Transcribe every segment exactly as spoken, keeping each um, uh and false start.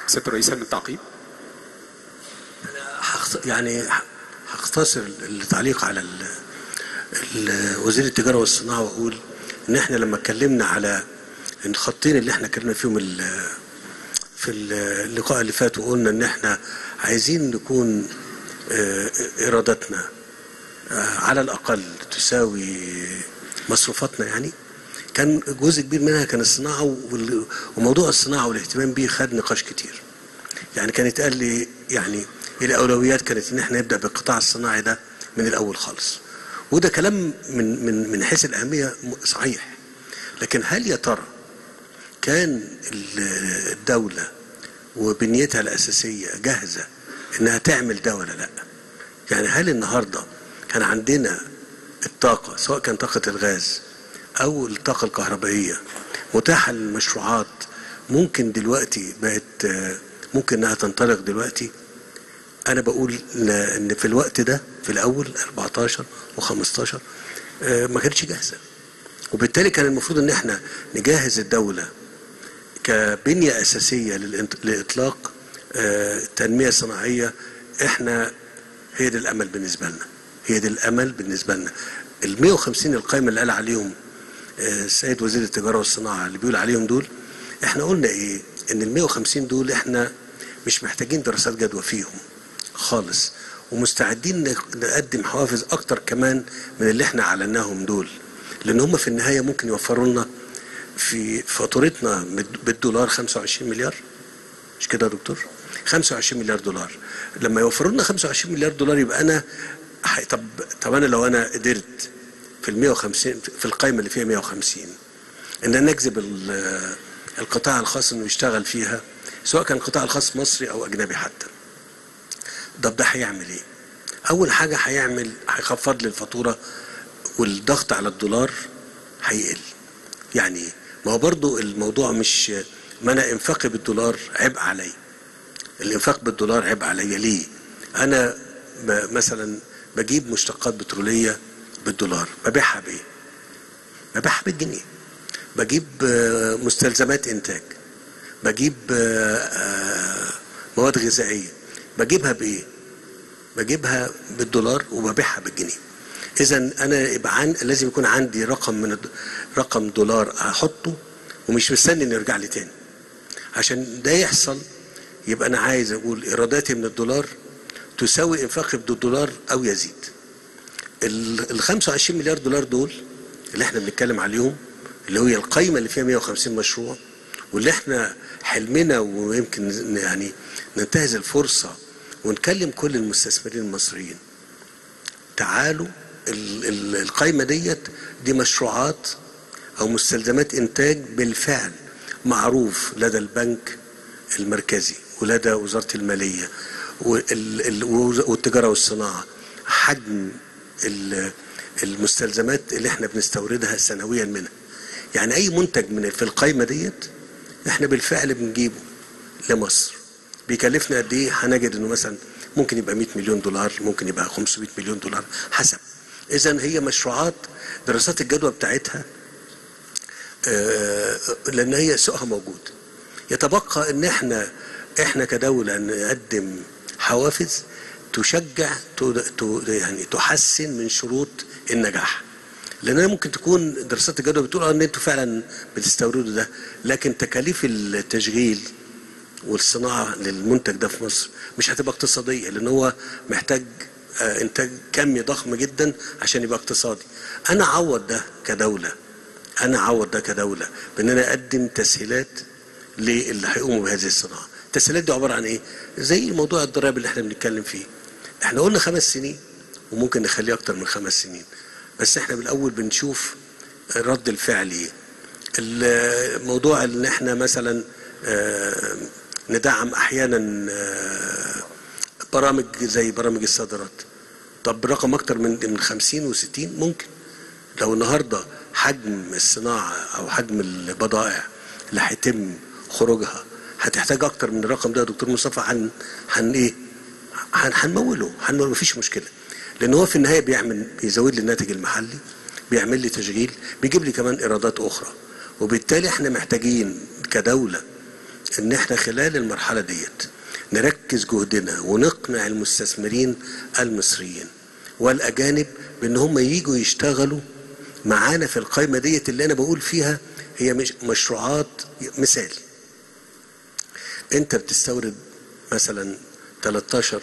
سيادة الرئيس من التعقيب. أنا يعني هختصر التعليق على وزير التجارة والصناعة وأقول إن إحنا لما اتكلمنا على الخطين اللي إحنا اتكلمنا فيهم في اللقاء اللي فات وقلنا إن إحنا عايزين نكون إيراداتنا على الأقل تساوي مصروفاتنا، يعني كان جزء كبير منها كان الصناعة، وموضوع الصناعة والاهتمام بيه خد نقاش كتير. يعني كانت قال لي يعني الأولويات كانت إن إحنا نبدأ بالقطاع الصناعي ده من الأول خالص، وده كلام من من من حيث الأهمية صحيح. لكن هل يا ترى كان الدولة وبنيتها الأساسية جاهزة إنها تعمل ده ولا لا؟ يعني هل النهارده كان عندنا الطاقة سواء كان طاقة الغاز أو الطاقة الكهربائية متاحة للمشروعات ممكن دلوقتي بقت ممكن إنها تنطلق دلوقتي؟ أنا بقول إن في الوقت ده في الأول أربعتاشر وخمستاشر ما كانتش جاهزة، وبالتالي كان المفروض إن إحنا نجهز الدولة كبنية أساسية لإطلاق تنمية صناعية. إحنا هي دي الأمل بالنسبة لنا، هي دي الأمل بالنسبة لنا. ال مئة وخمسين القائمة اللي قال عليهم السيد وزير التجارة والصناعة اللي بيقول عليهم دول، إحنا قلنا إيه؟ إن ال مئة وخمسين دول إحنا مش محتاجين دراسات جدوى فيهم خالص، ومستعدين نقدم حوافز أكتر كمان من اللي إحنا أعلناهم دول، لأن هم في النهاية ممكن يوفروا لنا في فاتورتنا بالدولار خمسة وعشرين مليار، مش كده يا دكتور؟ خمسة وعشرين مليار دولار. لما يوفروا لنا خمسة وعشرين مليار دولار يبقى أنا طب طب أنا لو أنا قدرت في ال مئة وخمسين في القائمة اللي فيها مئة وخمسين إن أنا أجذب القطاع الخاص إنه يشتغل فيها، سواء كان القطاع الخاص مصري أو أجنبي حتى، ده ده هيعمل إيه؟ أول حاجة هيعمل هيخفض لي الفاتورة والضغط على الدولار هيقل. يعني إيه؟ ما هو برضو الموضوع مش ما أنا إنفاقي بالدولار عبء علي. الإنفاق بالدولار عبء علي ليه؟ أنا مثلا بجيب مشتقات بترولية بالدولار، ببيعها بإيه؟ ببيعها بالجنيه. بجيب مستلزمات إنتاج، بجيب مواد غذائية، بجيبها بإيه؟ بجيبها بالدولار وببيعها بالجنيه. إذا أنا يبقى عن... لازم يكون عندي رقم من الد... رقم دولار أحطه ومش مستني إنه يرجع لي تاني. عشان ده يحصل يبقى أنا عايز أقول إيراداتي من الدولار تساوي إنفاقي بالدولار أو يزيد. ال خمسة وعشرين مليار دولار دول اللي احنا بنتكلم عليهم، اللي هي القايمة اللي فيها مئة وخمسين مشروع، واللي احنا حلمنا ويمكن يعني ننتهز الفرصة ونكلم كل المستثمرين المصريين، تعالوا ال ال القايمة ديت دي مشروعات أو مستلزمات إنتاج بالفعل معروف لدى البنك المركزي ولدى وزارة المالية والتجارة والصناعة حجم المستلزمات اللي احنا بنستوردها سنويا منها. يعني أي منتج من في القايمة ديت احنا بالفعل بنجيبه لمصر، بيكلفنا قد ايه؟ هنجد انه مثلا ممكن يبقى مئة مليون دولار، ممكن يبقى خمسمئة مليون دولار حسب. اذا هي مشروعات دراسات الجدوى بتاعتها آه لان هي سوقها موجود. يتبقى ان احنا احنا كدولة نقدم حوافز تشجع يعني تحسن من شروط النجاح. لان ممكن تكون دراسات الجدوى بتقول ان انتوا فعلا بتستوردوا ده، لكن تكاليف التشغيل والصناعة للمنتج ده في مصر مش هتبقى اقتصادية، لان هو محتاج انتاج كمي ضخم جدا عشان يبقى اقتصادي. انا اعوض ده كدولة انا اعوض ده كدولة بان انا اقدم تسهيلات للي هيقوموا بهذه الصناعة. التسهيلات دي عبارة عن ايه؟ زي موضوع الضرائب اللي احنا بنتكلم فيه. احنا قلنا خمس سنين وممكن نخليه اكتر من خمس سنين، بس احنا بالاول بنشوف رد الفعل ايه. الموضوع ان احنا مثلا اه ندعم احيانا اه برامج زي برامج الصادرات. طب رقم اكتر من من خمسين وستين ممكن. لو النهارده حجم الصناعه او حجم البضائع اللي هيتم خروجها هتحتاج اكتر من الرقم ده يا دكتور مصطفى، هن هن ايه؟ هنموله هنموله مفيش مشكله، لان هو في النهايه بيعمل بيزود لي الناتج المحلي، بيعمل لي تشغيل، بيجيب لي كمان ايرادات اخرى. وبالتالي احنا محتاجين كدوله ان احنا خلال المرحله ديت نركز جهدنا ونقنع المستثمرين المصريين والاجانب بان هم ييجوا يشتغلوا معانا في القائمه ديت اللي انا بقول فيها هي مش مشروعات. مثال، انت بتستورد مثلا تلتاشر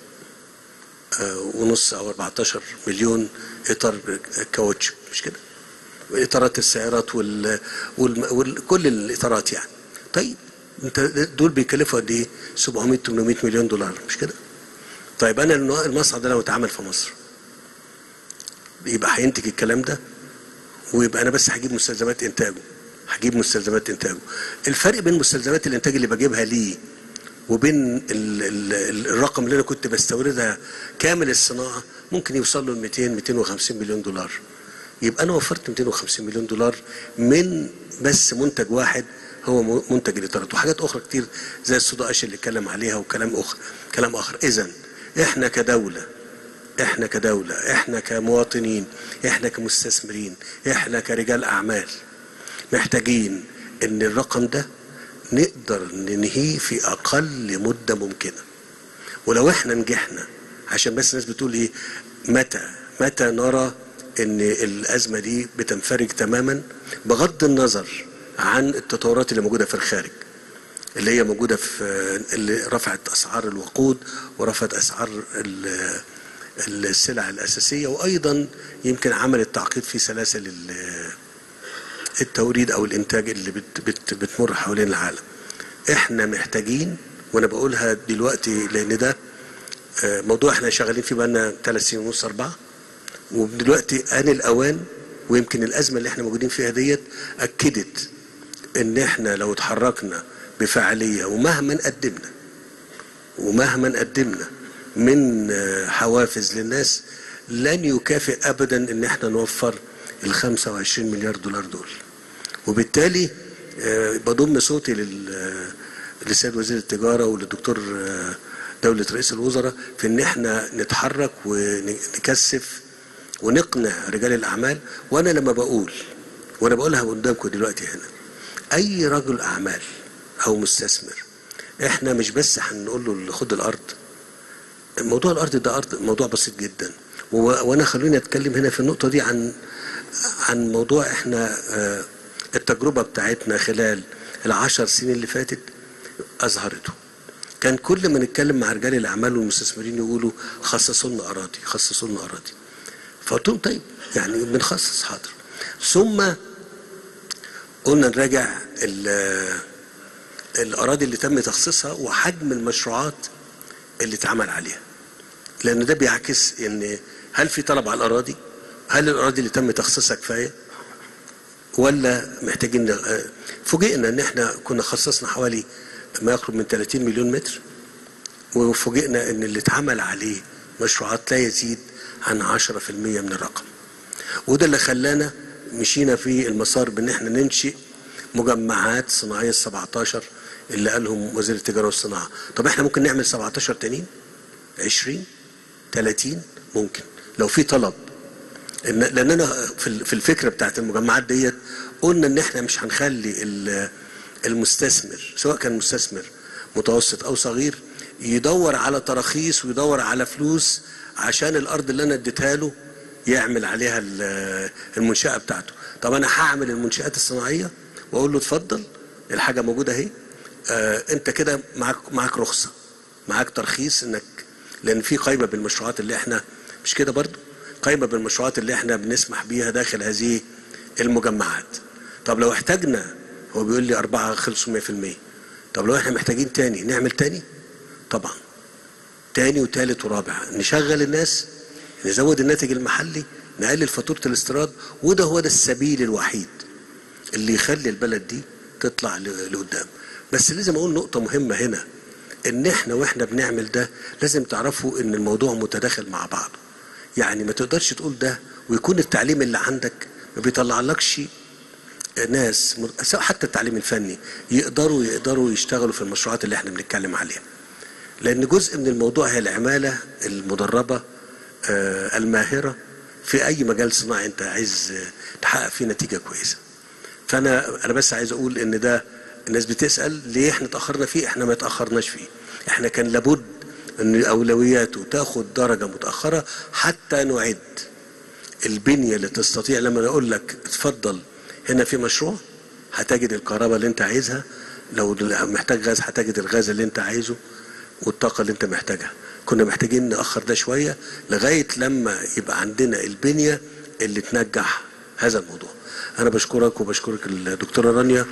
ونص او اربعتاشر مليون اطار كاوتش، مش كده؟ اطارات السيارات وال... وال... وال... كل الاطارات يعني. طيب انت دول بيكلفوا قد ايه؟ سبعمية تمنمية مليون دولار، مش كده؟ طيب انا المصنع ده لو اتعمل في مصر يبقى هينتج الكلام ده، ويبقى انا بس هجيب مستلزمات انتاجه هجيب مستلزمات انتاجه الفرق بين مستلزمات الانتاج اللي بجيبها ليه وبين ال ال الرقم اللي انا كنت بستوردها كامل الصناعه ممكن يوصل له مئتين مئتين وخمسين مليون دولار. يبقى انا وفرت مئتين وخمسين مليون دولار من بس منتج واحد هو منتج الاطارات، وحاجات اخرى كتير زي الصودا قش اللي اتكلم عليها وكلام اخر كلام اخر. اذا احنا كدوله احنا كدوله احنا كمواطنين، احنا كمستثمرين، احنا كرجال اعمال محتاجين ان الرقم ده نقدر ننهيه في اقل مده ممكنه. ولو احنا نجحنا، عشان بس الناس بتقول ايه متى متى نرى ان الازمه دي بتنفرج تماما بغض النظر عن التطورات اللي موجوده في الخارج، اللي هي موجوده في اللي رفعت اسعار الوقود ورفعت اسعار السلع الاساسيه، وايضا يمكن عملت تعقيد في سلاسل التوريد او الانتاج اللي بت بت بتمر حوالين العالم. احنا محتاجين، وانا بقولها دلوقتي لان ده موضوع احنا شغالين فيه بقالنا ثلاث سنين ونص اربعه، ودلوقتي آن الاوان، ويمكن الازمه اللي احنا موجودين فيها ديت اكدت ان احنا لو اتحركنا بفعاليه ومهما قدمنا ومهما قدمنا من حوافز للناس لن يكافئ ابدا ان احنا نوفر ال خمسة وعشرين مليار دولار دول. وبالتالي بضم صوتي للسيد وزير التجاره وللدكتور دولة رئيس الوزراء في ان احنا نتحرك ونكثف ونقنع رجال الاعمال. وانا لما بقول وانا بقولها قدامكم دلوقتي هنا، اي رجل اعمال او مستثمر احنا مش بس هنقول له خد الارض. موضوع الارض ده ارض موضوع بسيط جدا، وانا خلوني اتكلم هنا في النقطه دي عن عن موضوع احنا التجربه بتاعتنا خلال العشر سنين اللي فاتت اظهرته. كان كل ما نتكلم مع رجال الاعمال والمستثمرين يقولوا خصصوا لنا اراضي خصصوا لنا اراضي. فقلت لهم طيب يعني بنخصص، حاضر. ثم قلنا نراجع الاراضي اللي تم تخصيصها وحجم المشروعات اللي اتعمل عليها، لان ده بيعكس ان هل في طلب على الاراضي، هل الاراضي اللي تم تخصيصها كفايه ولا محتاجين. فوجئنا ان احنا كنا خصصنا حوالي ما يقرب من ثلاثين مليون متر، وفوجئنا ان اللي اتعمل عليه مشروعات لا يزيد عن عشرة في المية من الرقم. وده اللي خلانا مشينا في المسار بان احنا ننشئ مجمعات صناعيه سبعتاشر اللي قالهم وزير التجاره والصناعه. طب احنا ممكن نعمل سبعتاشر تانيين، عشرين، ثلاثين، ممكن لو في طلب. لاننا في الفكره بتاعت المجمعات ديت قلنا ان احنا مش هنخلي المستثمر سواء كان مستثمر متوسط او صغير يدور على تراخيص ويدور على فلوس عشان الارض اللي انا اديتها له يعمل عليها المنشاه بتاعته. طب انا هعمل المنشات الصناعيه واقول له اتفضل الحاجه موجوده اهي، آه انت كده معاك معاك رخصه، معاك ترخيص، انك لان في قائمه بالمشروعات اللي احنا مش كده برضو قائمه بالمشروعات اللي احنا بنسمح بيها داخل هذه المجمعات. طب لو احتاجنا، هو بيقول لي اربعه خلصوا مية في المية، طب لو احنا محتاجين تاني نعمل تاني، طبعا تاني وتالت ورابع، نشغل الناس، نزود الناتج المحلي، نقلل فاتوره الاستيراد. وده هو ده السبيل الوحيد اللي يخلي البلد دي تطلع لقدام. بس لازم اقول نقطه مهمه هنا، ان احنا واحنا بنعمل ده لازم تعرفوا ان الموضوع متداخل مع بعضه. يعني ما تقدرش تقول ده ويكون التعليم اللي عندك ما بيطلعلكش ناس، حتى التعليم الفني، يقدروا يقدروا يشتغلوا في المشروعات اللي احنا بنتكلم عليها. لان جزء من الموضوع هي العماله المدربه آه الماهره في اي مجال صناعي انت عايز تحقق فيه نتيجه كويسه. فانا انا بس عايز اقول ان ده الناس بتسأل ليه احنا اتأخرنا فيه. احنا ما اتأخرناش فيه، احنا كان لابد ان اولوياته تاخد درجة متأخرة حتى نعد البنية اللي تستطيع. لما اقول لك اتفضل هنا في مشروع هتجد الكهرباء اللي انت عايزها، لو محتاج غاز هتجد الغاز اللي انت عايزه والطاقة اللي انت محتاجها. كنا محتاجين نأخر ده شوية لغاية لما يبقى عندنا البنية اللي تنجح هذا الموضوع. انا بشكرك وبشكرك الدكتورة رانيا.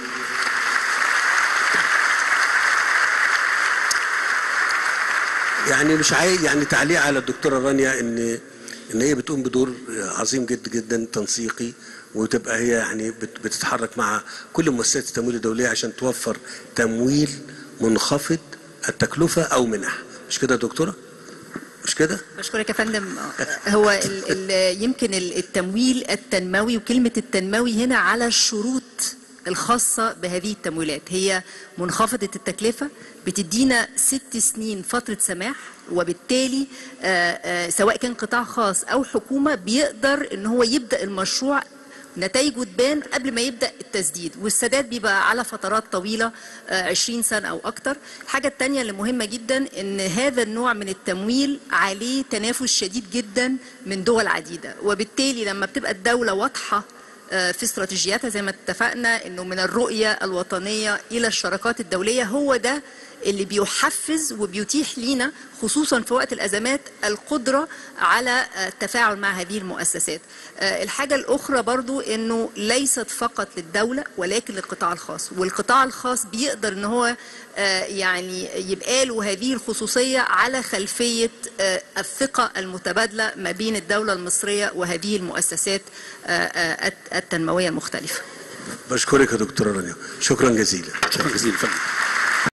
يعني مش عايز يعني تعليق على الدكتورة رانيا ان ان هي بتقوم بدور عظيم جدا جدا تنسيقي، وتبقى هي يعني بتتحرك مع كل مؤسسات التمويل الدولية عشان توفر تمويل منخفض التكلفة او منح. مش كده يا دكتورة؟ مش كده؟ بشكرك يا فندم. هو ال ال يمكن التمويل التنموي، وكلمة التنموي هنا على الشروط الخاصة بهذه التمويلات، هي منخفضة التكلفة، بتدينا ست سنين فترة سماح، وبالتالي آآ آآ سواء كان قطاع خاص أو حكومة بيقدر إن هو يبدأ المشروع نتائجه تبان قبل ما يبدأ التسديد، والسداد بيبقى على فترات طويلة عشرين سنة أو أكتر. الحاجة التانية اللي مهمة جدا إن هذا النوع من التمويل عليه تنافس شديد جدا من دول عديدة، وبالتالي لما بتبقى الدولة واضحة في استراتيجياتها زي ما اتفقنا انه من الرؤية الوطنية الى الشراكات الدولية، هو ده اللي بيحفز وبيتيح لينا خصوصا في وقت الازمات القدرة على التفاعل مع هذه المؤسسات. الحاجة الاخرى برضو انه ليست فقط للدولة ولكن للقطاع الخاص، والقطاع الخاص بيقدر ان هو يعني يبقى له هذه الخصوصية على خلفية الثقة المتبادلة ما بين الدولة المصرية وهذه المؤسسات التنموية المختلفة. بشكرك يا دكتورة رانيا، شكرا جزيلا. شكرا جزيلا.